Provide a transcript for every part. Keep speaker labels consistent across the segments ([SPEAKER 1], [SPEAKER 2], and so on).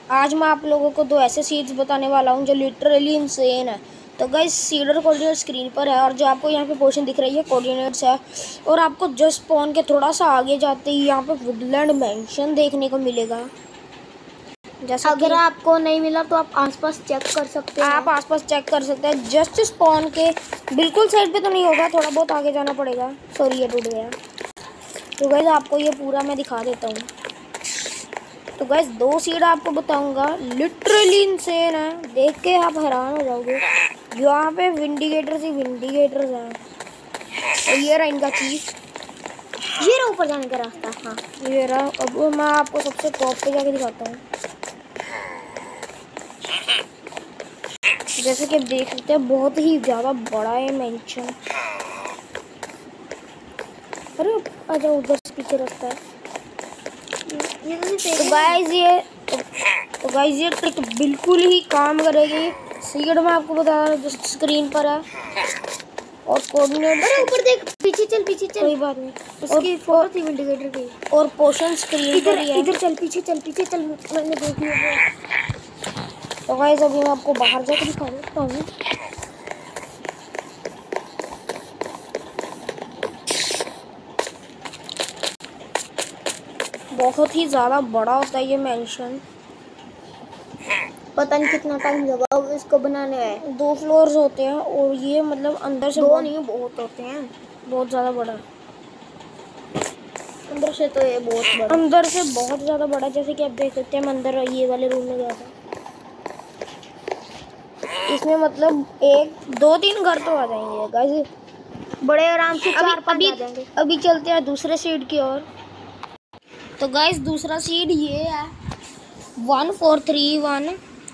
[SPEAKER 1] आज मैं आप लोगों को दो ऐसे सीड्स बताने वाला हूँ जो लिटरली इंसेन है। तो गाइस सीडर कोऑर्डिनेट स्क्रीन पर है और जो आपको यहाँ पे पोर्शन दिख रही है कोऑर्डिनेट्स है। और आपको जस्ट स्पॉन के थोड़ा सा आगे जाते ही यहाँ पे वुडलैंड मेंशन देखने को मिलेगा। जैसा
[SPEAKER 2] अगर आपको नहीं मिला तो आप आसपास चेक कर सकते हैं।
[SPEAKER 1] आप आसपास चेक कर सकते हैं। जस्ट स्पॉन के बिल्कुल साइड पे तो नहीं होगा, थोड़ा बहुत आगे जाना पड़ेगा। सॉरी ये टूट गया। तो गाइस आपको ये पूरा मैं दिखा देता हूँ। तो गाइस दो सीड आपको बताऊंगा, लिटरली इंसेन है, देख के आप हैरान हो जाओगे। यहाँ पे विंडिकेटर्स ही विंडिकेटर्स हैं। और ये रहा इनका चीज,
[SPEAKER 2] ये रहा ऊपर जाने का रास्ता। हाँ
[SPEAKER 1] ये रहा। अब मैं आपको सबसे टॉप पे जाके दिखाता हूँ। जैसे कि आप देख सकते हैं बहुत ही ज़्यादा बड़ा है मेंशन। अरे अच्छा उधर से पीछे रास्ता है। तो गाइस ये ट्रिक बिल्कुल ही काम करेगी। सीड में आपको बता रहा हूँ जो स्क्रीन पर है। और कोऑर्डिनेट
[SPEAKER 2] ऊपर देख, पीछे चल
[SPEAKER 1] कोई बात नहीं,
[SPEAKER 2] उसकी फोटो थी इंडिकेटर की।
[SPEAKER 1] और पोर्शन स्क्रीन पर ही है।
[SPEAKER 2] इधर चल, पीछे चल मैंने देख लिया।
[SPEAKER 1] तो गाइस अभी मैं आपको बाहर जाकर दिखा देता हूँ। बहुत ही ज़्यादा बड़ा होता है ये मेंशन।
[SPEAKER 2] पता नहीं कितना टाइम लगा इसको बनाने में।
[SPEAKER 1] 2 फ्लोर्स होते हैं और ये मतलब अंदर से
[SPEAKER 2] दो नहीं बहुत होते हैं,
[SPEAKER 1] बहुत ज़्यादा बड़ा।
[SPEAKER 2] अंदर से तो ये बहुत बड़ा,
[SPEAKER 1] अंदर से बहुत ज़्यादा बड़ा। जैसे कि आप देख सकते हैं मैं अंदर ये वाले रूम में गया था। इसमें मतलब 1-2-3 घर तो आ जाएंगे गाइस,
[SPEAKER 2] बड़े आराम से 4-5 आ जाएंगे।
[SPEAKER 1] अभी चलते हैं दूसरे सीड की ओर। तो गाइस दूसरा सीड ये है 1431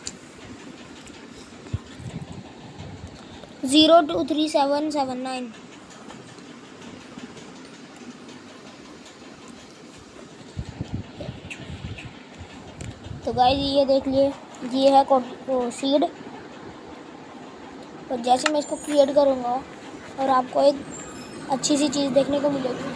[SPEAKER 1] 023779। तो गाइस ये देख लिए, ये है सीड। तो जैसे मैं इसको क्रिएट करूँगा और आपको एक अच्छी सी चीज़ देखने को मिलेगी।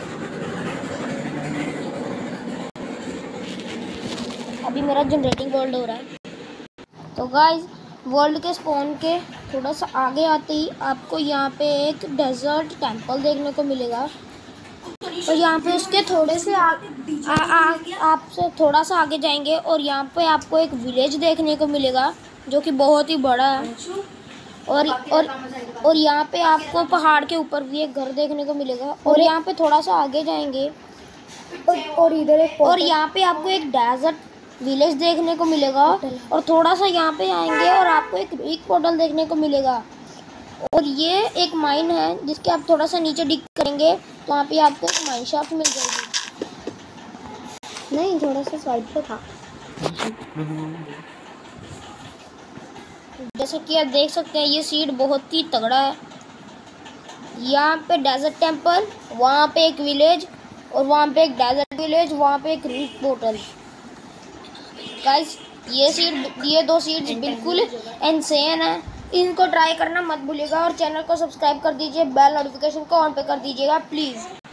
[SPEAKER 1] अभी मेरा जनरेटिंग वर्ल्ड हो रहा है। तो गाइस वर्ल्ड के स्पॉन के थोड़ा सा आगे आते ही आपको यहाँ पे एक डेजर्ट टेंपल देखने को मिलेगा। और यहाँ पे उसके थोड़े से आपसे थोड़ा सा आगे जाएंगे और यहाँ पे आपको एक विलेज देखने को मिलेगा जो कि बहुत ही बड़ा है। और यहाँ पे आपको पहाड़ के ऊपर भी एक घर देखने को मिलेगा। और यहाँ पे थोड़ा सा आगे जाएंगे
[SPEAKER 2] और इधर एक
[SPEAKER 1] और यहाँ पे आपको एक डेजर्ट विलेज देखने को मिलेगा। और थोड़ा सा यहाँ पे आएंगे और आपको एक पोर्टल देखने को मिलेगा। और ये एक माइन है जिसके आप थोड़ा सा नीचे डिग करेंगे तो वहाँ पे आपको एक माइन शाफ्ट मिल जाएगी।
[SPEAKER 2] नहीं, थोड़ा सा साइड पे था।
[SPEAKER 1] जैसे कि आप देख सकते हैं ये सीड बहुत ही तगड़ा है। यहाँ पे डेजर्ट टेंपल, वहाँ पे एक विलेज, और वहाँ पे एक डेजर्ट विलेज, वहाँ पे एक रिच पोर्टल। गाइस ये 2 सीड्स बिल्कुल इंसेन है। इनको ट्राई करना मत भूलिएगा और चैनल को सब्सक्राइब कर दीजिए, बेल नोटिफिकेशन को ऑन पे कर दीजिएगा प्लीज़।